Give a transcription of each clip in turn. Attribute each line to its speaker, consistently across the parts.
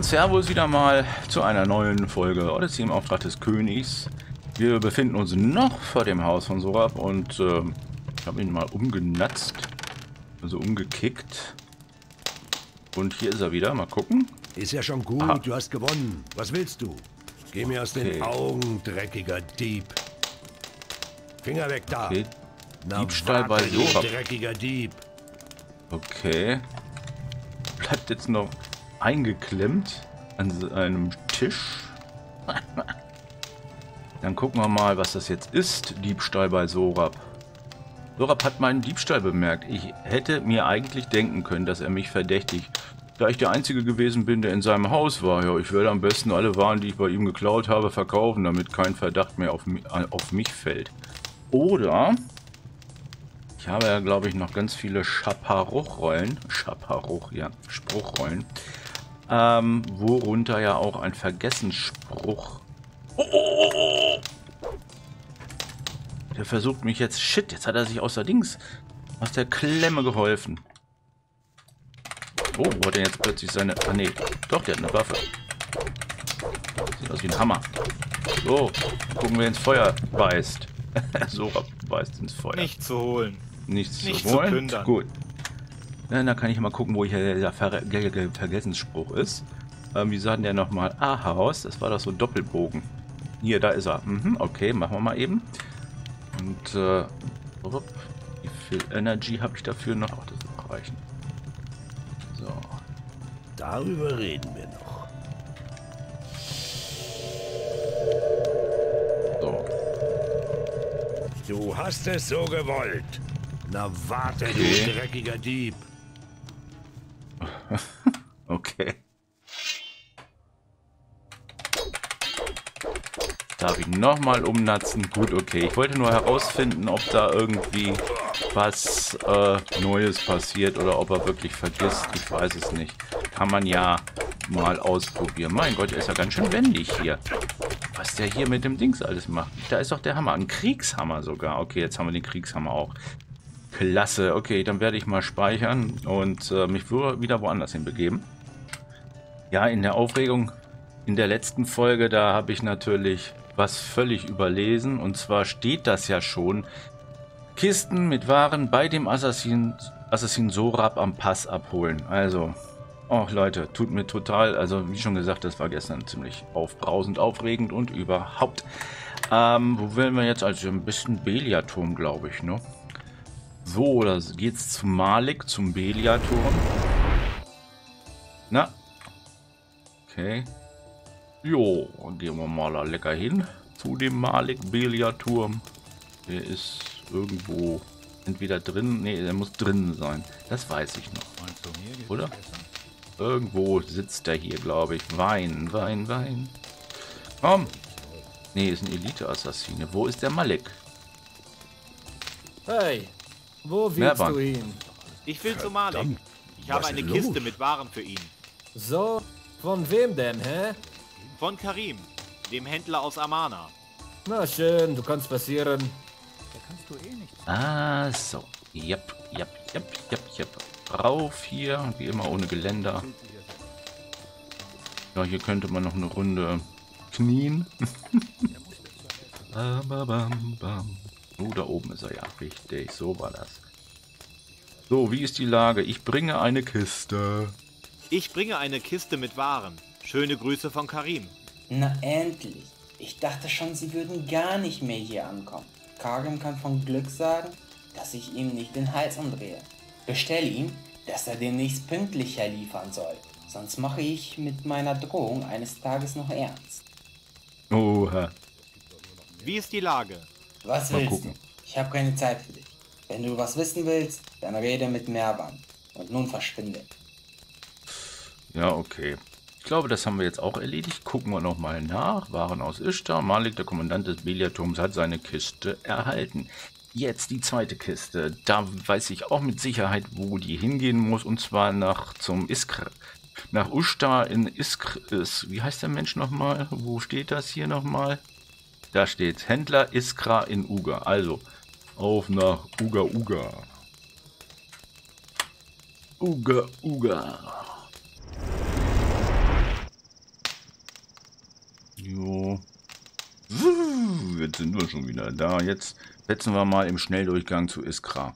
Speaker 1: und Servus wieder mal zu einer neuen Folge Odyssey im Auftrag des Königs. Wir befinden uns noch vor dem Haus von Sorab und ich habe ihn mal umgenatzt, also umgekickt. Und hier ist er wieder, mal gucken.
Speaker 2: Ist ja schon gut, du hast gewonnen. Was willst du? Geh mir aus den Augen, dreckiger Dieb. Finger weg da.
Speaker 1: Okay.
Speaker 2: Na,
Speaker 1: Diebstahl bei
Speaker 2: warte,
Speaker 1: Sorab.
Speaker 2: dreckiger Dieb.
Speaker 1: Okay. Bleibt jetzt noch eingeklemmt an einem Tisch. Dann gucken wir mal, was das jetzt ist. Diebstahl bei Sorab. Sorab hat meinen Diebstahl bemerkt. Ich hätte mir eigentlich denken können, dass er mich verdächtigt. Da ich der Einzige gewesen bin, der in seinem Haus war. Ja, ich werde am besten alle Waren, die ich bei ihm geklaut habe, verkaufen, damit kein Verdacht mehr auf mich fällt. Oder ich habe ja, glaube ich, noch ganz viele Schaparuch-Rollen. Schaparuch, ja, Spruchrollen. Worunter ja auch ein Vergessensspruch. Der versucht mich jetzt. Shit, jetzt hat er sich aus der Klemme geholfen. Oh, wo hat er jetzt plötzlich seine. Ah, nee. Doch, der hat eine Waffe. Sieht aus wie ein Hammer. So, gucken, wer ins Feuer beißt. So beißt ins Feuer.
Speaker 3: Nicht zu holen.
Speaker 1: Nichts zu
Speaker 3: Nicht
Speaker 1: holen.
Speaker 3: zu plündern.
Speaker 1: Gut. Ja, dann kann ich mal gucken, wo hier der Vergessensspruch ist. Wie sah denn der nochmal? Ah, Haus. Das war doch so ein Doppelbogen. Hier, da ist er. Okay, machen wir mal eben. Und, wie viel Energy habe ich dafür noch? Ach, das wird noch reichen. So.
Speaker 2: Darüber reden wir noch.
Speaker 1: So.
Speaker 2: Du hast es so gewollt. Na warte,
Speaker 1: Okay.
Speaker 2: du dreckiger Dieb.
Speaker 1: Okay. Darf ich nochmal umnatzen? Gut, okay. Ich wollte nur herausfinden, ob da irgendwie was Neues passiert oder ob er wirklich vergisst. Ich weiß es nicht. Kann man ja mal ausprobieren. Mein Gott, er ist ja ganz schön wendig hier. Was der hier mit dem Dings alles macht. Da ist doch der Hammer. Ein Kriegshammer sogar. Okay, jetzt haben wir den Kriegshammer auch. Klasse. Okay, dann werde ich mal speichern und mich wieder woanders hin begeben. Ja, in der Aufregung in der letzten Folge, da habe ich natürlich was völlig überlesen. Und zwar steht das ja schon. Kisten mit Waren bei dem Assassin Sorab am Pass abholen. Also, oh Leute, tut mir total, also wie schon gesagt, das war gestern ziemlich aufbrausend, aufregend und überhaupt. Wo wollen wir jetzt? Also ein bisschen Belia-Turm, glaube ich, ne? So, da geht's zum Malik, zum Belia-Turm. Na? Okay. Jo, gehen wir mal da lecker hin zu dem Malik-Belia-Turm. Der ist irgendwo entweder drin, nee, der muss drin sein. Das weiß ich noch. Oder? Irgendwo sitzt er hier, glaube ich. Wein. Komm. Nee, ist ein Elite-Assassine. Wo ist der Malik?
Speaker 4: Hey, wo willst
Speaker 1: Merban.
Speaker 4: du hin?
Speaker 3: Ich will zu Malik.
Speaker 2: Verdammt,
Speaker 3: Ich habe
Speaker 2: was
Speaker 3: eine
Speaker 2: ist
Speaker 3: Kiste
Speaker 2: los?
Speaker 3: mit Waren für ihn.
Speaker 4: So, von wem denn, hä?
Speaker 3: Von Karim, dem Händler aus Amana.
Speaker 4: Na schön, du kannst passieren.
Speaker 1: Ah, so. Jep. Rauf hier, wie immer ohne Geländer. Ja, hier könnte man noch eine Runde knien. Bam, bam, bam. Oh, da oben ist er ja. Richtig, so war das. So, wie ist die Lage? Ich bringe eine Kiste.
Speaker 3: Ich bringe eine Kiste mit Waren. Schöne Grüße von Karim.
Speaker 5: Na endlich. Ich dachte schon, sie würden gar nicht mehr hier ankommen. Karim kann von Glück sagen, dass ich ihm nicht den Hals umdrehe. Bestell ihm, dass er demnächst pünktlicher liefern soll. Sonst mache ich mit meiner Drohung eines Tages noch ernst.
Speaker 1: Oha.
Speaker 3: Wie ist die Lage?
Speaker 5: Was
Speaker 1: Mal
Speaker 5: willst
Speaker 1: gucken.
Speaker 5: du? Ich habe keine Zeit für dich. Wenn du was wissen willst, dann rede mit Merban. Und nun verschwinde.
Speaker 1: Ja, okay. Ich glaube, das haben wir jetzt auch erledigt. Gucken wir nochmal nach. Waren aus Ishtar. Malik, der Kommandant des Belia-Turms, hat seine Kiste erhalten. Jetzt die zweite Kiste. Da weiß ich auch mit Sicherheit, wo die hingehen muss. Und zwar nach Ishtar in Iskr. Wie heißt der Mensch nochmal? Wo steht das hier nochmal? Da steht Händler Iskra in Uga. Also, auf nach Uga. Uga. Jo. Jetzt sind wir schon wieder da. Jetzt setzen wir mal im Schnelldurchgang zu Iskra.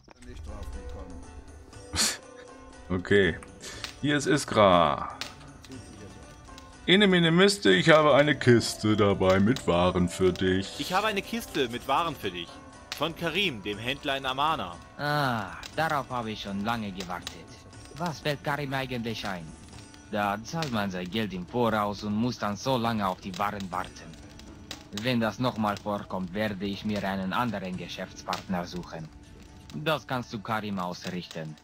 Speaker 1: Okay. Hier ist Iskra. Ene mene Miste, ich habe eine Kiste dabei mit Waren für dich.
Speaker 3: Ich habe eine Kiste mit Waren für dich. Von Karim, dem Händler in Amana.
Speaker 6: Ah, darauf habe ich schon lange gewartet. Was fällt Karim eigentlich ein? Da zahlt man sein Geld im Voraus und muss dann so lange auf die Waren warten. Wenn das nochmal vorkommt, werde ich mir einen anderen Geschäftspartner suchen. Das kannst du Karim ausrichten.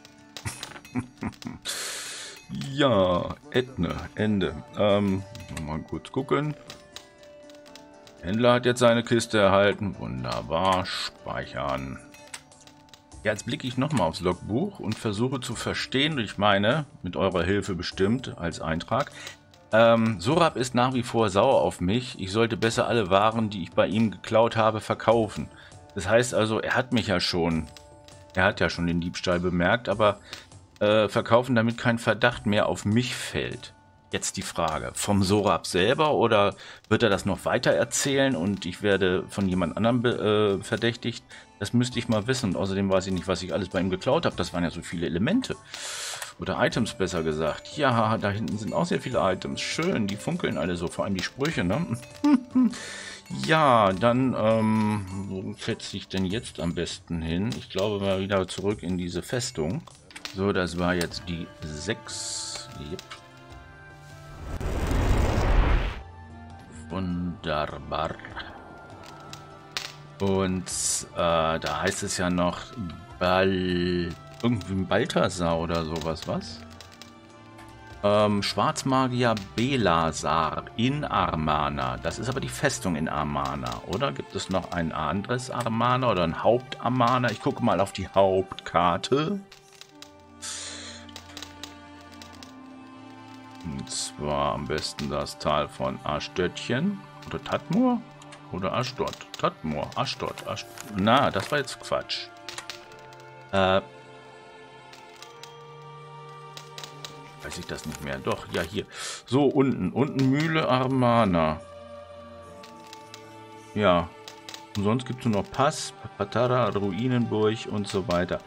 Speaker 1: Ja, Ende. Mal kurz gucken. Händler hat jetzt seine Kiste erhalten. Wunderbar, speichern. Jetzt blicke ich nochmal aufs Logbuch und versuche zu verstehen, ich meine, mit eurer Hilfe bestimmt als Eintrag. Sorab ist nach wie vor sauer auf mich. Ich sollte besser alle Waren, die ich bei ihm geklaut habe, verkaufen. Das heißt also, er hat ja schon den Diebstahl bemerkt, aber verkaufen, damit kein Verdacht mehr auf mich fällt. Jetzt die Frage, vom Sorab selber oder wird er das noch weiter erzählen und ich werde von jemand anderem verdächtigt? Das müsste ich mal wissen. Und außerdem weiß ich nicht, was ich alles bei ihm geklaut habe. Das waren ja so viele Elemente. Oder Items, besser gesagt. Ja, da hinten sind auch sehr viele Items. Schön, die funkeln alle so. Vor allem die Sprüche, ne? Ja, dann, wo setze ich denn jetzt am besten hin? Ich glaube mal wieder zurück in diese Festung. So, das war jetzt die 6. Yep. Wunderbar. Und da heißt es ja noch irgendwie ein Balthasar oder sowas, was? Schwarzmagier Belasar in Armana. Das ist aber die Festung in Armana, oder? Gibt es noch ein anderes Armana oder ein Hauptarmana? Ich gucke mal auf die Hauptkarte. Und zwar am besten das Tal von Astöttchen. Oder Tatmor? Oder Ashdod? Tatmor, Ashdod. Na, das war jetzt Quatsch. Weiß ich das nicht mehr? Doch, ja, hier. So, unten. Unten Mühle Armana. Ja. Und sonst gibt es nur noch Pass, Patara, Ruinenburg und so weiter.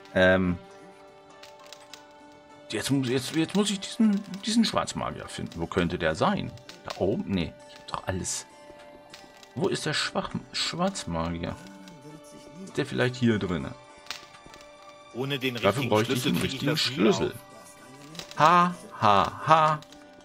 Speaker 1: Jetzt muss ich diesen Schwarzmagier finden. Wo könnte der sein? Da oben? Nee, ich hab doch alles. Wo ist der Schwarzmagier? Ist der vielleicht hier drin?
Speaker 3: Ohne den
Speaker 1: Dafür
Speaker 3: richtigen
Speaker 1: bräuchte ich
Speaker 3: Schlüssel
Speaker 1: einen
Speaker 3: krieg ich
Speaker 1: richtigen
Speaker 3: das nie
Speaker 1: Schlüssel.
Speaker 3: auf.
Speaker 1: Ha, ha, ha.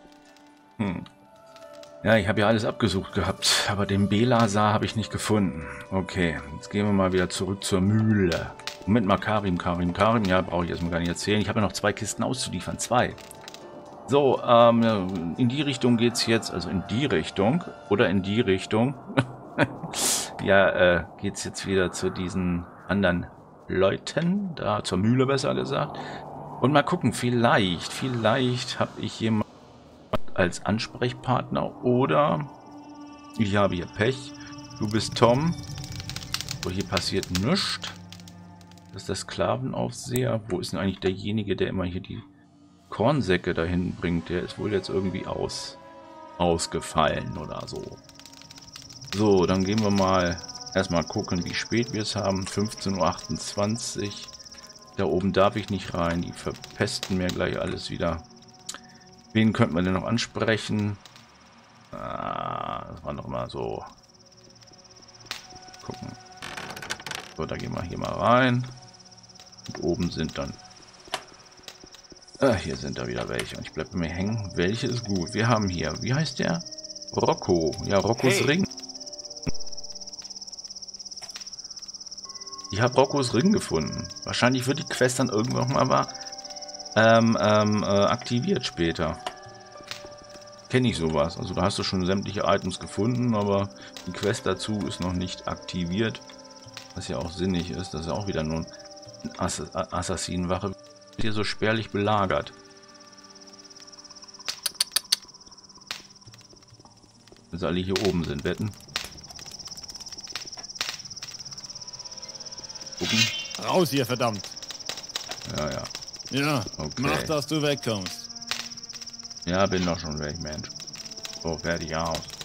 Speaker 1: Ja, ich habe ja alles abgesucht gehabt, aber den Belasar habe ich nicht gefunden. Okay, jetzt gehen wir mal wieder zurück zur Mühle. Moment mal, Karim, ja, brauche ich erstmal gar nicht erzählen. Ich habe ja noch 2 Kisten auszuliefern, 2. So, in die Richtung geht es jetzt, also in die Richtung oder in die Richtung. Ja, geht es jetzt wieder zu diesen anderen Leuten, da zur Mühle besser gesagt. Und mal gucken, vielleicht habe ich jemanden als Ansprechpartner oder ich habe hier Pech. Du bist Tom. So, hier passiert nichts. Das ist der Sklavenaufseher. Wo ist denn eigentlich derjenige, der immer hier die Kornsäcke dahin bringt? Der ist wohl jetzt irgendwie ausgefallen oder so. So, dann gehen wir mal erstmal gucken, wie spät wir es haben. 15:28 Uhr. Da oben darf ich nicht rein. Die verpesten mir gleich alles wieder. Wen könnte man denn noch ansprechen? Das war noch mal so. Gucken. So, da gehen wir hier mal rein. Und oben sind dann... hier sind da wieder welche. Und ich bleibe mir hängen. Welche ist gut? Wir haben hier... Wie heißt der? Rocco. Ja, Roccos Ring. Ich habe Roccos Ring gefunden. Wahrscheinlich wird die Quest dann irgendwann noch mal aktiviert später. Kenne ich sowas. Also da hast du schon sämtliche Items gefunden, aber die Quest dazu ist noch nicht aktiviert. Was ja auch sinnig ist. Das ist ja auch wieder nur eine Assassinenwache. Hier so spärlich belagert. Dass alle hier oben sind, wetten. Gucken.
Speaker 7: Raus hier, verdammt.
Speaker 1: Ja, ja.
Speaker 7: Ja,
Speaker 1: Okay.
Speaker 7: mach, dass du wegkommst.
Speaker 1: Ja, bin doch schon weg, Mensch. So, fertig aus.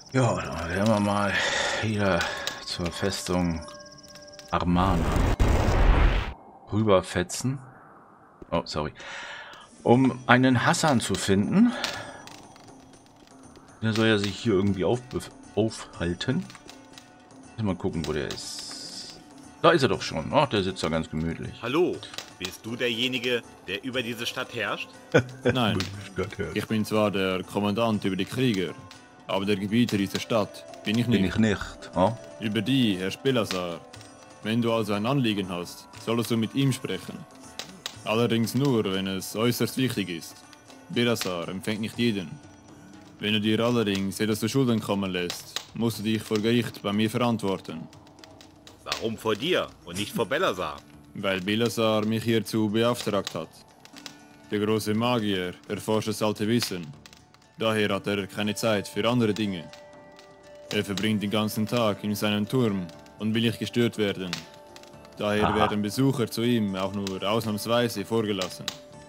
Speaker 1: Ja, dann werden wir mal wieder zur Festung Amarna rüberfetzen. Oh, sorry. Um einen Hassan zu finden. Der soll ja sich hier irgendwie aufhalten. Mal gucken, wo der ist. Da ist er doch schon. Ach, der sitzt da ganz gemütlich.
Speaker 3: Hallo, bist du derjenige, der über diese Stadt herrscht?
Speaker 7: Nein, ich bin zwar der Kommandant über die Krieger, aber der Gebieter dieser Stadt bin ich nicht.
Speaker 1: Bin ich nicht. Oh?
Speaker 7: Über die herrscht Belasar. Wenn du also ein Anliegen hast, solltest du mit ihm sprechen. Allerdings nur, wenn es äußerst wichtig ist. Belasar empfängt nicht jeden. Wenn du dir allerdings etwas zu Schulden kommen lässt, musst du dich vor Gericht bei mir verantworten.
Speaker 3: Warum vor dir und nicht vor Belasar?
Speaker 7: Weil Belasar mich hierzu beauftragt hat. Der große Magier erforscht das alte Wissen. Daher hat er keine Zeit für andere Dinge. Er verbringt den ganzen Tag in seinem Turm und will nicht gestört werden. Daher werden Besucher zu ihm auch nur ausnahmsweise vorgelassen.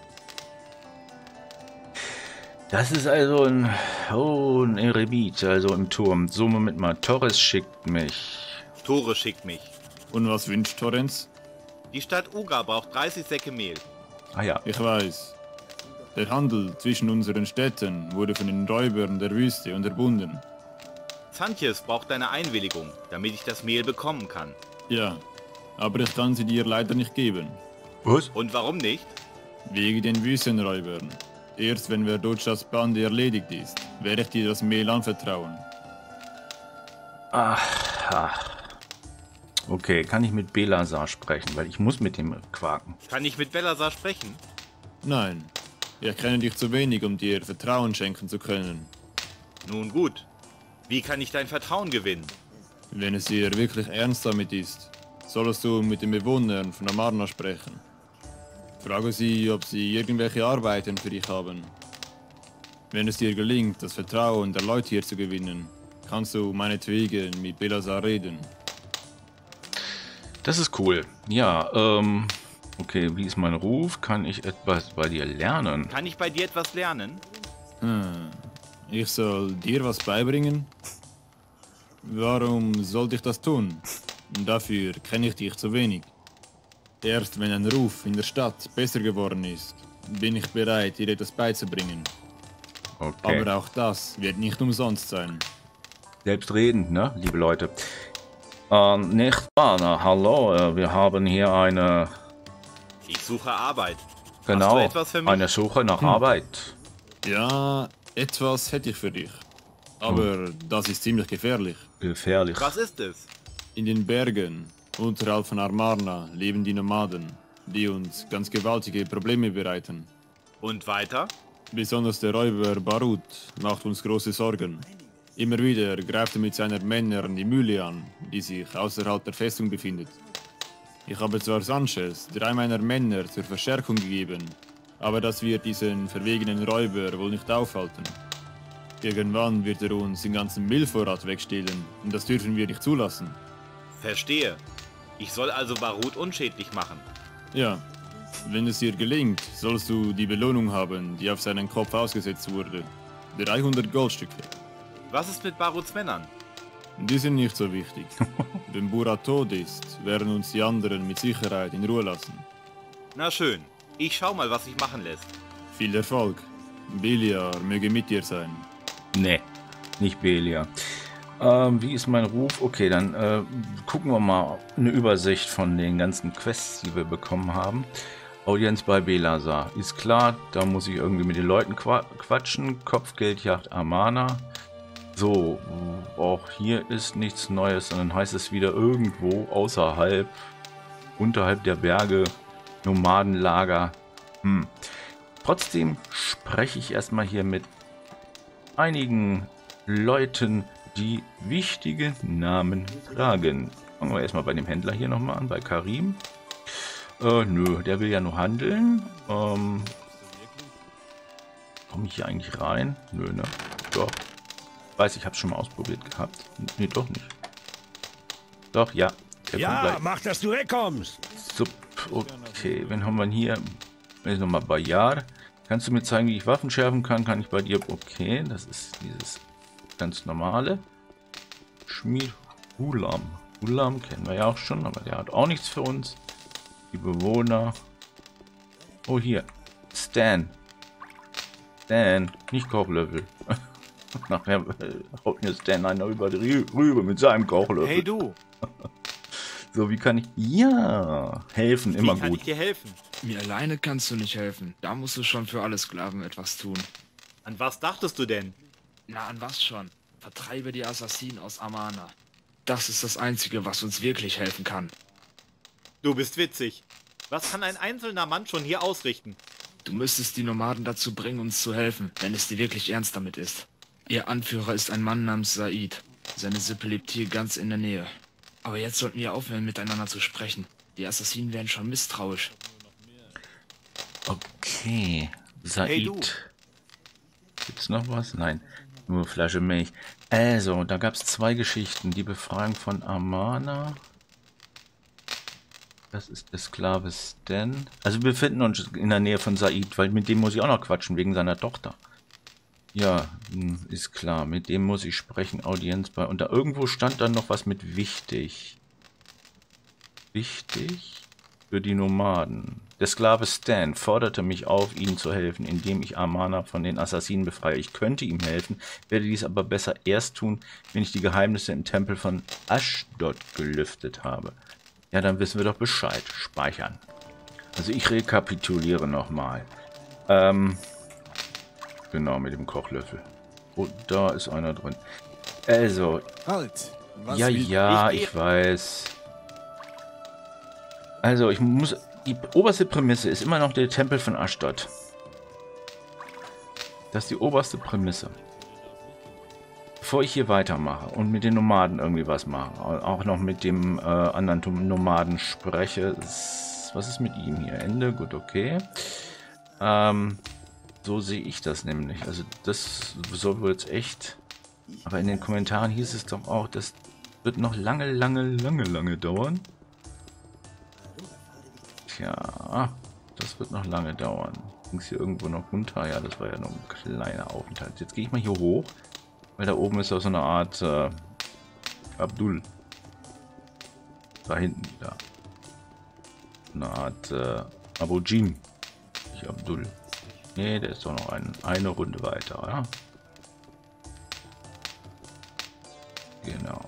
Speaker 1: Das ist also ein Eremit, also im Turm. So, Moment mal. Torres schickt mich.
Speaker 3: Tore schickt mich.
Speaker 7: Und was wünscht Torrens?
Speaker 3: Die Stadt Uga braucht 30 Säcke Mehl.
Speaker 1: Ah ja.
Speaker 7: Ich weiß. Der Handel zwischen unseren Städten wurde von den Räubern der Wüste unterbunden.
Speaker 3: Zantjes braucht deine Einwilligung, damit ich das Mehl bekommen kann.
Speaker 7: Ja, aber ich kann sie dir leider nicht geben.
Speaker 1: Was?
Speaker 3: Und warum nicht?
Speaker 7: Wegen den Wüstenräubern. Erst wenn Verdotschas Bande erledigt ist, werde ich dir das Mehl anvertrauen.
Speaker 1: Ach. Okay, kann ich mit Belasar sprechen, weil ich muss mit dem quaken.
Speaker 3: Kann ich mit Belasar sprechen?
Speaker 7: Nein, ich kenne dich zu wenig, um dir Vertrauen schenken zu können.
Speaker 3: Nun gut. Wie kann ich dein Vertrauen gewinnen?
Speaker 7: Wenn es dir wirklich ernst damit ist, solltest du mit den Bewohnern von Amarna sprechen. Frage sie, ob sie irgendwelche Arbeiten für dich haben. Wenn es dir gelingt, das Vertrauen der Leute hier zu gewinnen, kannst du meinetwegen mit Belasar reden.
Speaker 1: Das ist cool. Ja, okay, wie ist mein Ruf? Kann ich etwas bei dir lernen?
Speaker 3: Kann ich bei dir etwas lernen?
Speaker 7: Ich soll dir was beibringen? Warum sollte ich das tun? Dafür kenne ich dich zu wenig. Erst wenn ein Ruf in der Stadt besser geworden ist, bin ich bereit, dir etwas beizubringen.
Speaker 1: Okay.
Speaker 7: Aber auch das wird nicht umsonst sein.
Speaker 1: Selbstredend, ne, liebe Leute. Nicht wahr? Na, hallo, wir haben hier eine...
Speaker 3: Ich suche Arbeit.
Speaker 1: Genau,
Speaker 3: Hast du etwas für mich?
Speaker 1: eine Suche nach Arbeit.
Speaker 7: Ja, etwas hätte ich für dich. Aber das ist ziemlich gefährlich.
Speaker 1: Gefährlich.
Speaker 3: Was ist es?
Speaker 7: In den Bergen, unterhalb von Amarna, leben die Nomaden, die uns ganz gewaltige Probleme bereiten.
Speaker 3: Und weiter?
Speaker 7: Besonders der Räuber Barut macht uns große Sorgen. Immer wieder greift er mit seinen Männern die Mühle an, die sich außerhalb der Festung befindet. Ich habe zwar Sanchez 3 meiner Männer zur Verstärkung gegeben, aber das wird diesen verwegenen Räuber wohl nicht aufhalten. Irgendwann wird er uns den ganzen Mehlvorrat wegstehlen und das dürfen wir nicht zulassen.
Speaker 3: Verstehe. Ich soll also Barut unschädlich machen.
Speaker 7: Ja, wenn es dir gelingt, sollst du die Belohnung haben, die auf seinen Kopf ausgesetzt wurde. 300 Goldstücke.
Speaker 3: Was ist mit Baruts Männern?
Speaker 7: Die sind nicht so wichtig. Wenn Burat tot ist, werden uns die anderen mit Sicherheit in Ruhe lassen.
Speaker 3: Na schön. Ich schau mal, was sich machen lässt.
Speaker 7: Viel Erfolg. Beliar möge mit dir sein.
Speaker 1: Nee, nicht Belia. Wie ist mein Ruf? Okay, dann gucken wir mal eine Übersicht von den ganzen Quests, die wir bekommen haben. Audienz bei Belasar. Ist klar, da muss ich irgendwie mit den Leuten quatschen. Kopfgeldjagd Amarna. So, auch hier ist nichts Neues, sondern heißt es wieder irgendwo außerhalb, unterhalb der Berge, Nomadenlager. Trotzdem spreche ich erstmal hier mit einigen Leuten, die wichtige Namen tragen. Fangen wir erstmal bei dem Händler hier nochmal an, bei Karim. Nö, der will ja nur handeln. Komme ich hier eigentlich rein? Nö, ne? Doch. Weiß, ich habe schon mal ausprobiert gehabt. Nee, doch nicht. Doch, ja.
Speaker 2: Ja, mach, dass du wegkommst.
Speaker 1: Sup, okay, wen haben wir hier? Jetzt nochmal Bayard. Kannst du mir zeigen, wie ich Waffen schärfen kann? Kann ich bei dir... Okay, das ist dieses ganz normale. Schmied Hulam. Hulam kennen wir ja auch schon, aber der hat auch nichts für uns. Die Bewohner. Oh, hier. Stan. Stan, nicht Kochlöffel. Nachher haut mir Stan einer über die Rübe mit seinem Kochlöffel.
Speaker 3: Hey du,
Speaker 1: So, wie kann ich... Ja, helfen, immer
Speaker 3: wie kann
Speaker 1: gut.
Speaker 3: ich dir helfen?
Speaker 8: Mir alleine kannst du nicht helfen. Da musst du schon für alle Sklaven etwas tun.
Speaker 3: An was dachtest du denn?
Speaker 8: Na, an was schon? Vertreibe die Assassinen aus Amana. Das ist das Einzige, was uns wirklich helfen kann.
Speaker 3: Du bist witzig. Was kann ein einzelner Mann schon hier ausrichten?
Speaker 8: Du müsstest die Nomaden dazu bringen, uns zu helfen, wenn es dir wirklich ernst damit ist. Ihr Anführer ist ein Mann namens Said. Seine Sippe lebt hier ganz in der Nähe. Aber jetzt sollten wir aufhören, miteinander zu sprechen. Die Assassinen werden schon misstrauisch.
Speaker 1: Okay, Said.
Speaker 3: Hey, du.
Speaker 1: Gibt's noch was? Nein, nur Flasche Milch. Also, da gab es 2 Geschichten. Die Befreiung von Amana. Das ist der Sklave Stan. Also wir befinden uns in der Nähe von Said, weil mit dem muss ich auch noch quatschen, wegen seiner Tochter. Ja, ist klar. Mit dem muss ich sprechen. Audienz bei... Und da irgendwo stand dann noch was mit wichtig. Wichtig für die Nomaden. Der Sklave Stan forderte mich auf, ihnen zu helfen, indem ich Amana von den Assassinen befreie. Ich könnte ihm helfen, werde dies aber besser erst tun, wenn ich die Geheimnisse im Tempel von Ashdod gelüftet habe. Ja, dann wissen wir doch Bescheid. Speichern. Also ich rekapituliere nochmal. Genau, mit dem Kochlöffel. Und da ist einer drin. Also.
Speaker 9: Halt!
Speaker 1: Ja, ja, ich weiß. Also, ich muss... Die oberste Prämisse ist immer noch der Tempel von Ashdod. Das ist die oberste Prämisse. Bevor ich hier weitermache und mit den Nomaden irgendwie was mache, auch noch mit dem anderen Nomaden spreche, was ist mit ihm hier? Ende? Gut, okay. So sehe ich das nämlich. Also das soll wohl jetzt echt... Aber in den Kommentaren hieß es doch auch, das wird noch lange dauern. Tja, das wird noch lange dauern. Ging es hier irgendwo noch runter? Ja, das war ja nur ein kleiner Aufenthalt. Jetzt gehe ich mal hier hoch. Weil da oben ist auch so eine Art Abdul. Da hinten, da. Eine Art Abu Jin. Nicht Abdul. Nee, der ist doch noch eine Runde weiter, oder? Genau.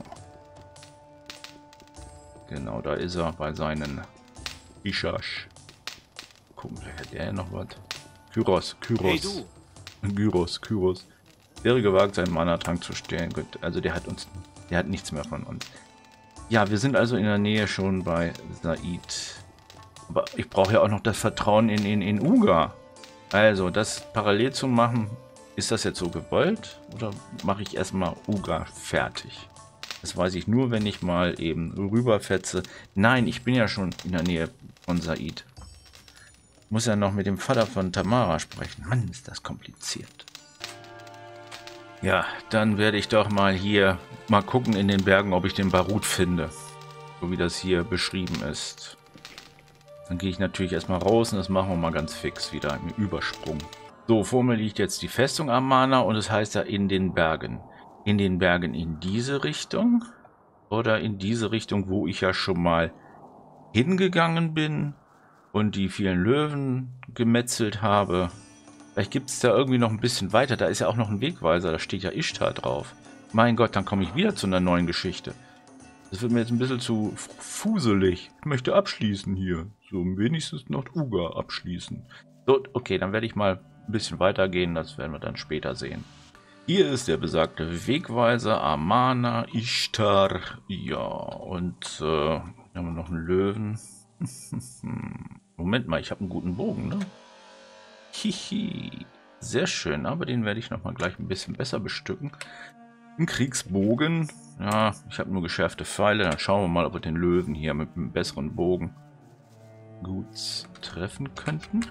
Speaker 1: Genau, da ist er bei seinen Ishash. Gucken, vielleicht hat der noch was. Kyros.
Speaker 3: Hey du.
Speaker 1: Kyros. Wäre gewagt, seinen Mana-Trank zu stehlen. Gut, also der hat nichts mehr von uns. Ja, wir sind also in der Nähe schon bei Said. Aber ich brauche ja auch noch das Vertrauen in Uga. Also, das parallel zu machen, ist das jetzt so gewollt? Oder mache ich erstmal Uga fertig? Das weiß ich nur, wenn ich mal eben rüberfetze. Nein, ich bin ja schon in der Nähe von Said. Muss ja noch mit dem Vater von Tamara sprechen. Mann, ist das kompliziert. Ja, dann werde ich doch mal hier mal gucken in den Bergen, ob ich den Barut finde. So wie das hier beschrieben ist. Dann gehe ich natürlich erstmal raus und das machen wir mal ganz fix wieder im Übersprung. So, vor mir liegt jetzt die Festung Amana und es heißt ja in den Bergen. In den Bergen in diese Richtung oder in diese Richtung, wo ich ja schon mal hingegangen bin und die vielen Löwen gemetzelt habe. Vielleicht gibt es da irgendwie noch ein bisschen weiter. Da ist ja auch noch ein Wegweiser. Da steht ja Ishtar drauf. Mein Gott, dann komme ich wieder zu einer neuen Geschichte. Das wird mir jetzt ein bisschen zu fuselig. Ich möchte abschließen hier. So, wenigstens noch Uga abschließen. So, okay, dann werde ich mal ein bisschen weitergehen. Das werden wir dann später sehen. Hier ist der besagte Wegweiser. Amana, Ishtar. Ja, und hier haben wir noch einen Löwen. Moment mal, ich habe einen guten Bogen, ne? Hihi, sehr schön, aber den werde ich noch mal gleich ein bisschen besser bestücken. Ein Kriegsbogen, ja, ich habe nur geschärfte Pfeile, dann schauen wir mal, ob wir den Löwen hier mit einem besseren Bogen gut treffen könnten.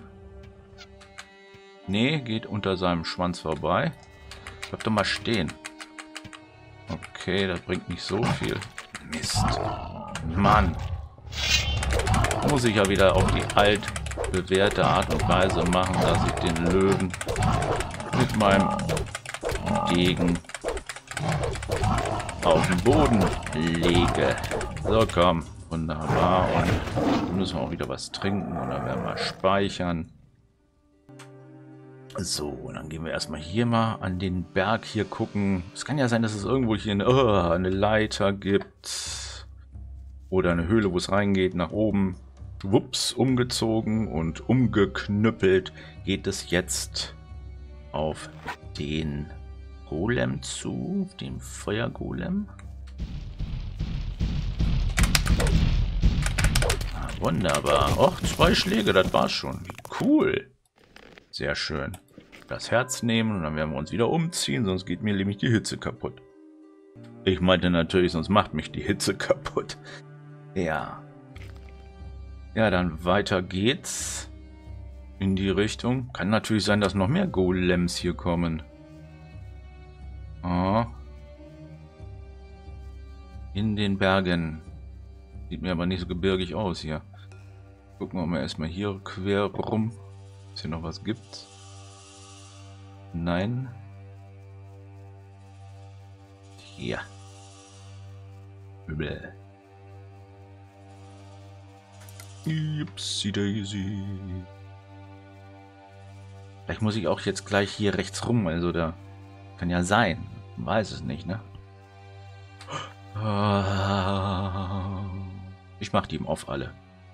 Speaker 1: Nee, geht unter seinem Schwanz vorbei. Bleib doch mal stehen. Okay, das bringt nicht so viel. Mist. Mann. Muss ich ja wieder auf die altbewährte Art und Weise machen, dass ich den Löwen mit meinem Degen auf den Boden lege. So, komm. Wunderbar. Und dann müssen wir auch wieder was trinken und dann werden wir speichern. So, und dann gehen wir erstmal hier mal an den Berg hier gucken. Es kann ja sein, dass es irgendwo hier eine Leiter gibt. Oder eine Höhle, wo es reingeht, nach oben. Wups, umgezogen und umgeknüppelt geht es jetzt auf den Golem zu, den Feuergolem. Ah, wunderbar. Och, 2 Schläge, das war's schon. Wie cool. Sehr schön. Das Herz nehmen und dann werden wir uns wieder umziehen, sonst geht mir nämlich die Hitze kaputt. Ich meinte natürlich, sonst macht mich die Hitze kaputt. Ja. Ja, dann weiter geht's. In die Richtung. Kann natürlich sein, dass noch mehr Golems hier kommen. Oh. In den Bergen. Sieht mir aber nicht so gebirgig aus hier. Gucken wir mal erstmal hier quer rum. Ob es hier noch was gibt. Nein. Hier. Übel. Upsi Daisy. Vielleicht muss ich auch jetzt gleich hier rechts rum, also da kann ja sein. Man weiß es nicht, ne? Ich mach die im Off alle.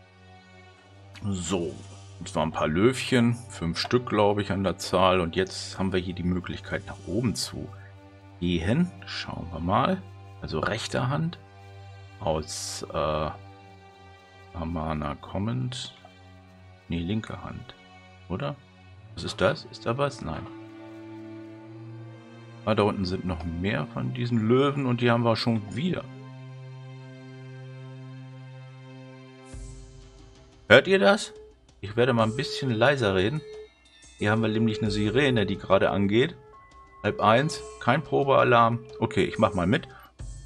Speaker 1: So. Und zwar ein paar Löwchen. 5 Stück, glaube ich, an der Zahl. Und jetzt haben wir hier die Möglichkeit, nach oben zu gehen. Schauen wir mal. Also rechte Hand. Aus Amana kommend. Nee, linke Hand. Oder? Was ist das? Ist da was? Nein. Ah, da unten sind noch mehr von diesen Löwen und die haben wir schon wieder. Hört ihr das? Ich werde mal ein bisschen leiser reden. Hier haben wir nämlich eine Sirene, die gerade angeht. 12:30. Kein Probealarm. Okay, ich mach mal mit.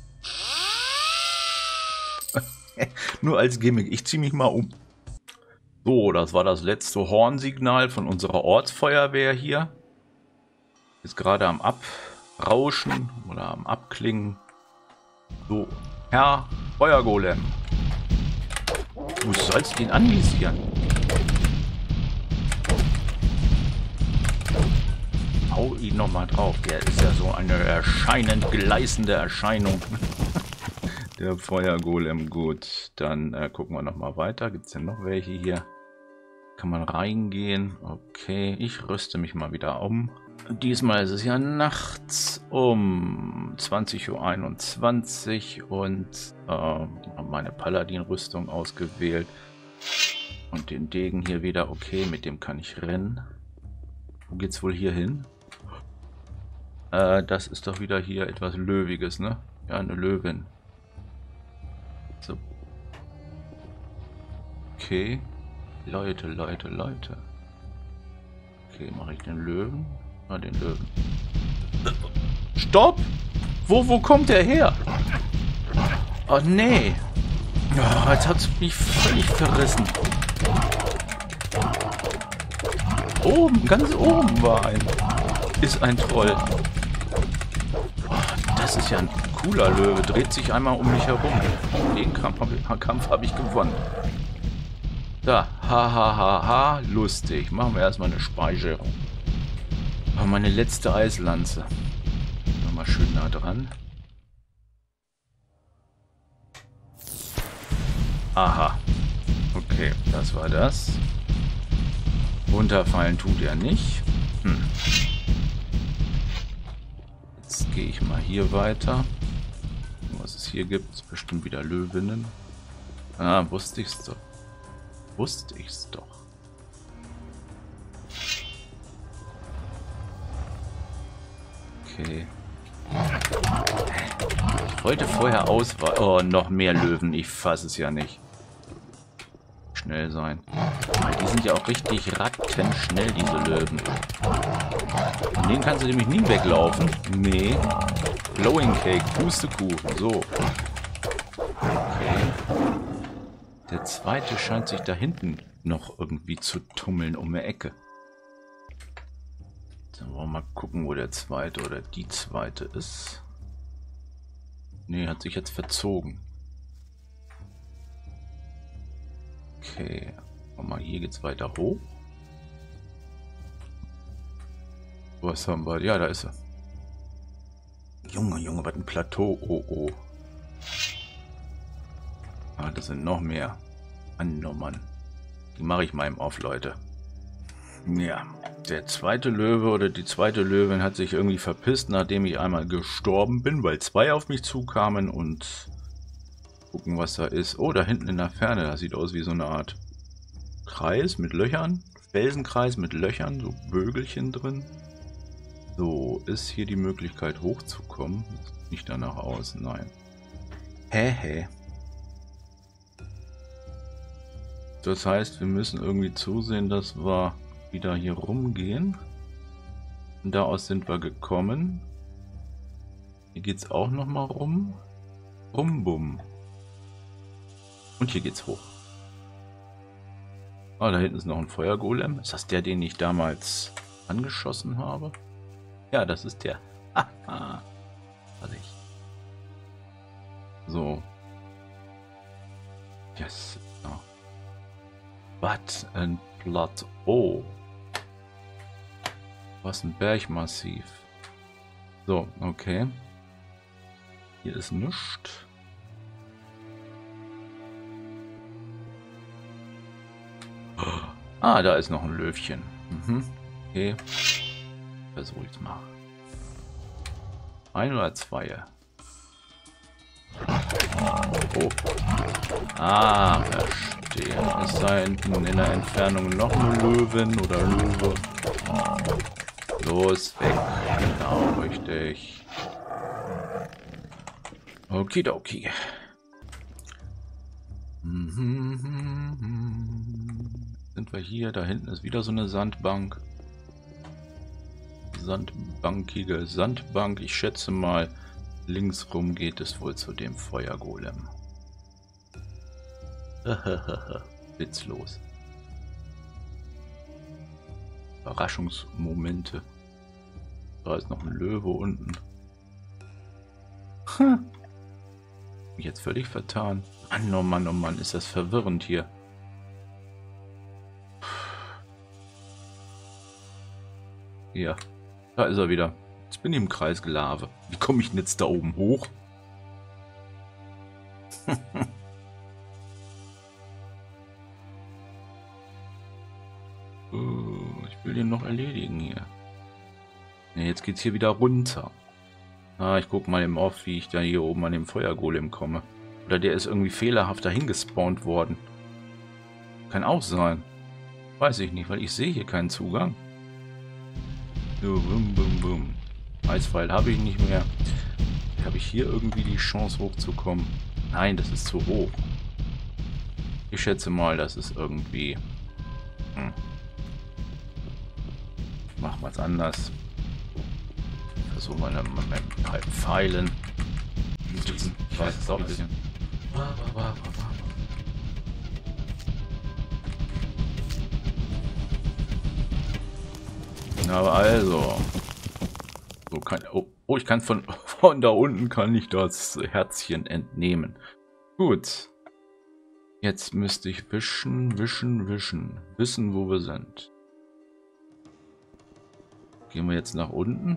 Speaker 1: Nur als Gimmick. Ich ziehe mich mal um. So, das war das letzte Hornsignal von unserer Ortsfeuerwehr hier. Ist gerade am Abrauschen oder am Abklingen. So, Herr Feuergolem. Du sollst ihn anvisieren. Hau ihn nochmal drauf. Der ist ja so eine erscheinend gleißende Erscheinung. Der Feuergolem, gut. Dann gucken wir nochmal weiter. Gibt es denn noch welche hier? Kann man reingehen? Okay, ich rüste mich mal wieder um. Diesmal ist es ja nachts um 20:21 Uhr und meine Paladin-Rüstung ausgewählt. Und den Degen hier wieder. Okay, mit dem kann ich rennen. Wo geht's wohl hier hin? Das ist doch wieder hier etwas Löwiges, ne? Ja, eine Löwin. So. Okay. Leute. Okay, mache ich den Löwen? Ah, den Löwen. Stopp! Wo kommt der her? Oh, nee. Oh, jetzt hat es mich völlig verrissen. Oben, ganz oben war ein. Ist ein Troll. Oh, das ist ja ein cooler Löwe. Dreht sich einmal um mich herum. Den Kampf habe ich gewonnen. Da, ha, lustig. Machen wir erstmal eine Speicherung. Oh, meine letzte Eislanze. Nochmal schön nah dran. Aha. Okay, das war das. Runterfallen tut er nicht. Jetzt gehe ich mal hier weiter. Was es hier gibt, ist bestimmt wieder Löwinnen. Ah, wusste ich's doch. Okay. Ich wollte vorher ausweichen. Oh, noch mehr Löwen. Ich fasse es ja nicht. Schnell sein. Die sind ja auch richtig rattenschnell, diese Löwen. Von denen kannst du nämlich nie weglaufen. Nee. Glowing Cake, Pustekuchen. So. Okay. Der zweite scheint sich da hinten noch irgendwie zu tummeln um die Ecke. Dann wollen wir mal gucken, wo der zweite oder die zweite ist. Nee, hat sich jetzt verzogen. Okay. Guck mal, hier geht's weiter hoch. Was haben wir? Ja, da ist er. Junge, Junge, was ein Plateau. Oh, oh. Ah, das sind noch mehr. Mann, oh Mann. Die mache ich mal im Off, Leute. Ja, der zweite Löwe oder die zweite Löwin hat sich irgendwie verpisst, nachdem ich einmal gestorben bin, weil zwei auf mich zukamen und gucken, was da ist. Oh, da hinten in der Ferne, das sieht aus wie so eine Art Kreis mit Löchern. Felsenkreis mit Löchern, so Bögelchen drin. So, ist hier die Möglichkeit hochzukommen? Das sieht nicht danach aus, nein. Hä? Das heißt, wir müssen irgendwie zusehen, dass wir wieder hier rumgehen. Und daraus sind wir gekommen. Hier geht es auch nochmal rum. Bum. Und hier geht's hoch. Ah, da hinten ist noch ein Feuergolem. Ist das der, den ich damals angeschossen habe? Ja, das ist der. Haha. Was ich. So. Yes. Oh. What ein Plateau. Was ein Bergmassiv. So, okay. Hier ist nichts. Ah, da ist noch ein Löwchen. Okay. Versuche ich mal. Ein oder zwei? Oh. Ah, verstehe. Ist da hinten in der Entfernung noch eine Löwin oder Löwe? Los, weg. Genau, richtig. Okidoki. Sind wir hier? Da hinten ist wieder so eine Sandbank. Sandbankige Sandbank. Ich schätze mal, links rum geht es wohl zu dem Feuergolem. Witzlos. Überraschungsmomente. Da ist noch ein Löwe unten. Mich jetzt völlig vertan. Mann, oh Mann, ist das verwirrend hier. Ja, da ist er wieder. Jetzt bin ich im Kreis Gelave. Wie komme ich denn jetzt da oben hoch? Ich will den noch erledigen hier. Ja, jetzt geht's hier wieder runter. Ah, ich guck mal im Off, wie ich da hier oben an dem Feuergolem komme. Oder der ist irgendwie fehlerhaft dahin gespawnt worden. Kann auch sein. Weiß ich nicht, weil ich sehe hier keinen Zugang. So, bum. Eispfeil habe ich nicht mehr. Habe ich hier irgendwie die Chance hochzukommen? Nein, das ist zu hoch. Ich schätze mal, das ist irgendwie... Machen wir es anders. Versuchen wir mit Pfeilen. Ich weiß es auch ein bisschen. Aber also. So kann, oh, ich kann von da unten kann ich das Herzchen entnehmen. Gut. Jetzt müsste ich wischen. Wissen, wo wir sind. Gehen wir jetzt nach unten.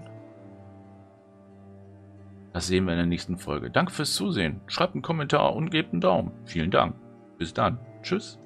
Speaker 1: Das sehen wir in der nächsten Folge. Danke fürs Zusehen. Schreibt einen Kommentar und gebt einen Daumen. Vielen Dank. Bis dann. Tschüss.